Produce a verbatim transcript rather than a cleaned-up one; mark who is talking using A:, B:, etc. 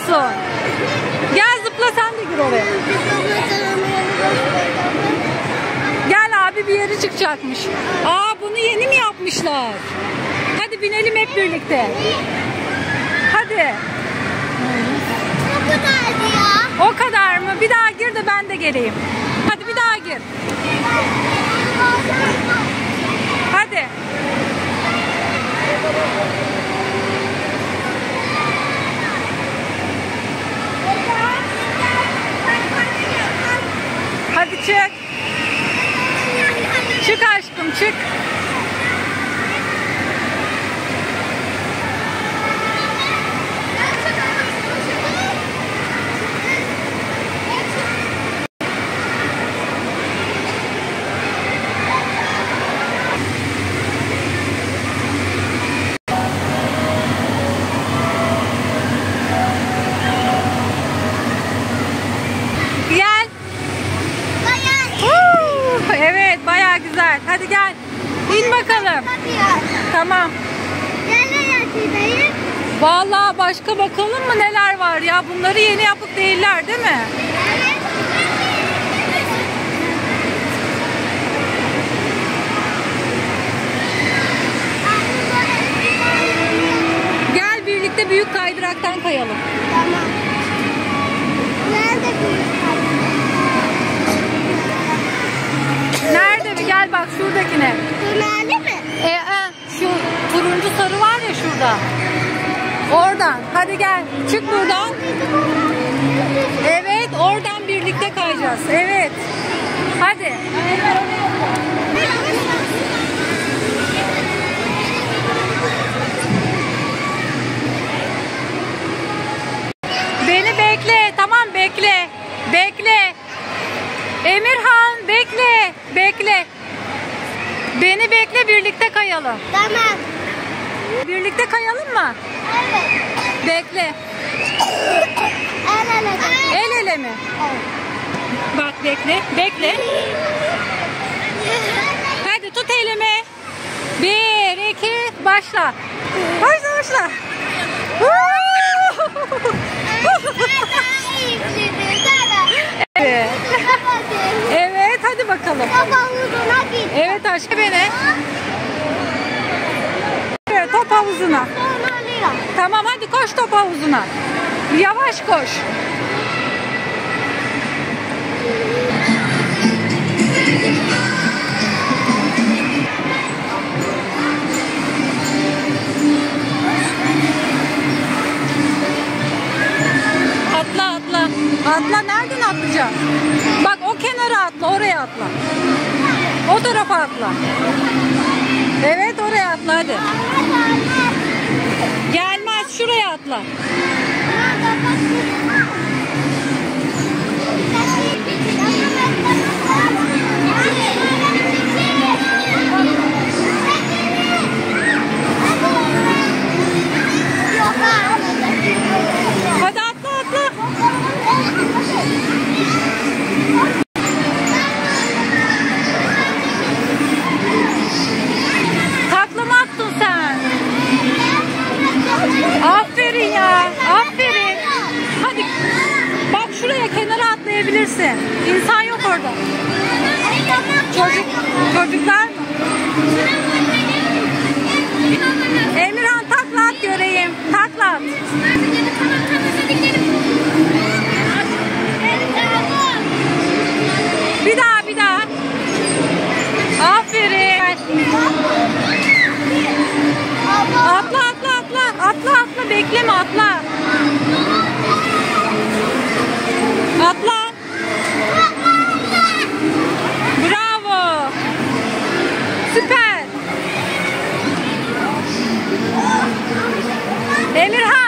A: musun? Gel zıpla, sen de gir oraya. Gel, abi bir yere çıkacakmış. Aa, bunu yeni mi yapmışlar? Hadi binelim hep birlikte. Hadi.
B: O kadardı ya.
A: O kadar mı? Bir daha gir de ben de geleyim. Hadi bir daha gir. Hadi. Hadi çık. Çık aşkım, çık. Evet, bayağı güzel. Hadi gel. İn bakalım. Tamam. Vallahi başka bakalım mı neler var ya? Bunları yeni yapıp değiller, değil mi? Gel birlikte büyük kaydıraktan kayalım.
B: Tamam. Nerede büyük kaydırak?
A: Nerede mi? Gel bak şuradakine.
B: Nerede mi?
A: E, e, şu turuncu sarı var ya şurada. Oradan. Hadi gel. Çık buradan. Evet, oradan birlikte kayacağız. Evet. Hadi. Beni bekle. Tamam, bekle. Bekle. Emirhan bekle. Bekle. Beni bekle, birlikte kayalım.
B: Tamam.
A: Birlikte kayalım mı?
B: Evet.
A: Bekle.
B: El ele.
A: El ele mi?
B: Evet.
A: Bak bekle. Bekle. Hadi tut elimi. Bir, iki, başla. Başla, başla. Evet. Evet, hadi bakalım. Evet aşkım, beni. Evet, top havuzuna. Tamam, hadi koş top havuzuna. Yavaş koş. Atla atla. Atla, nereden atlayacağım? Bak o kenara atla, oraya atla. O tarafa atla. Evet, oraya atla hadi. Gelmez, şuraya atla. Hadi atla atla. Takla mı attın sen? Aferin ya. Aferin. Hadi. Bak şuraya kenara atlayabilirsin. İnsan yok orada. Çocuk, çocuklar mı? Emirhan takla at göreyim. Takla at. Bir daha, bir daha. Aferin. Atla, atla, atla. Atla, atla. Bekleme, atla. Atla. Bravo. Süper. Emirhan.